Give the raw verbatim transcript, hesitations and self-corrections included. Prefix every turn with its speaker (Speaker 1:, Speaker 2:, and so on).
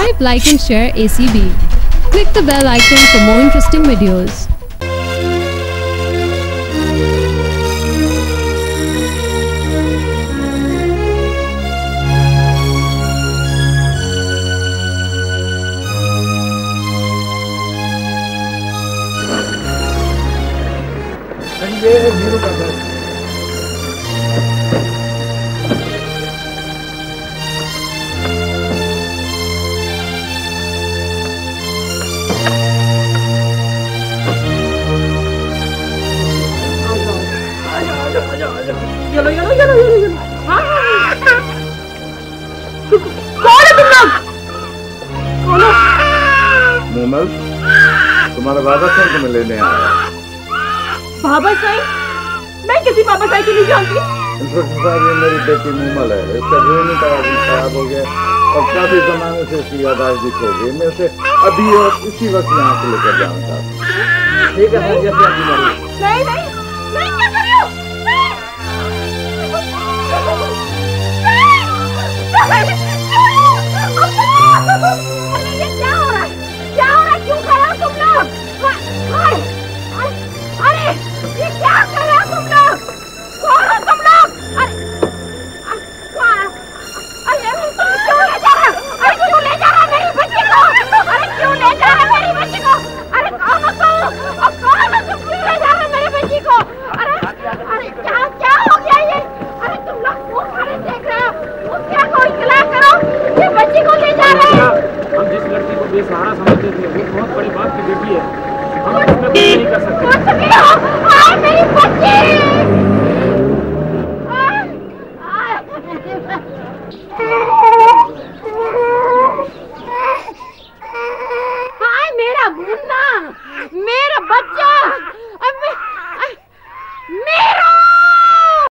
Speaker 1: Subscribe, like and share A C B. Click the bell icon for more interesting videos.
Speaker 2: ये है zero का घर।
Speaker 3: चलो चलो चलो चलो हाँ कौन है तुम लोग? कौन हो?
Speaker 2: मोमल, तुम्हारा बाबा कौन तुम्हें लेने आया?
Speaker 3: बाबा साईं? मैं किसी बाबा साईं को नहीं जानती।
Speaker 2: इंस्पेक्टर साहब, ये मेरी बेटी मोमल है। इसका ड्रेन खराब हो गया और काफी जमाने से इसकी यादाश्त खो गई। मैं इसे अभी और इसी वक्त यहाँ से लेकर जाना चाहता हूँ। ठीक है सर, जैसे आपकी मर्जी।
Speaker 3: नहीं नहीं नहीं, क्या कर रही हो? ये क्या हो रहा है? क्या हो रहा है? क्यों खड़े हो तुम लोग? अरे ये क्या कर रहे हो तुम लोग? कौन हो तुम लोग? अरे अरे क्यों ले जा रहा? अरे क्यों ले जा रहा मेरी बच्ची को? अरे क्यों ले जा रहा मेरी बच्ची को? अरे कौन हो तुम? और कौन हो तुम? क्यों ले जा रहे मेरी बच्ची को? अरे अरे क्या क्या हो गया ये? अरे तुम लोग क्यों खड़े देख रहे हो? मुखिया को इत्तला करो, ये बच्ची को ले जा रहे हैं।
Speaker 4: हम जिस लड़की को बेसहारा समझते थे वो बहुत बड़े बाप की बेटी है। हम इसमें कुछ नहीं कर सकते।
Speaker 3: कुछ भी हो, मेरी बच्ची